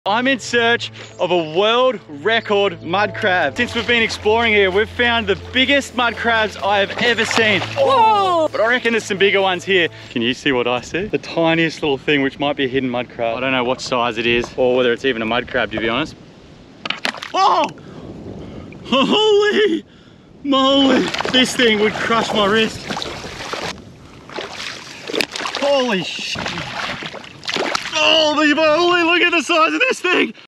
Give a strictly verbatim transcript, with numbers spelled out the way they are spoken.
I'm in search of a world record mud crab. Since we've been exploring here, we've found the biggest mud crabs I have ever seen. Whoa! But I reckon there's some bigger ones here. Can you see what I see? The tiniest little thing, which might be a hidden mud crab. I don't know what size it is or whether it's even a mud crab, to be honest. Oh! Holy moly! This thing would crush my wrist. Holy shit! Holy moly, look at the size of this thing!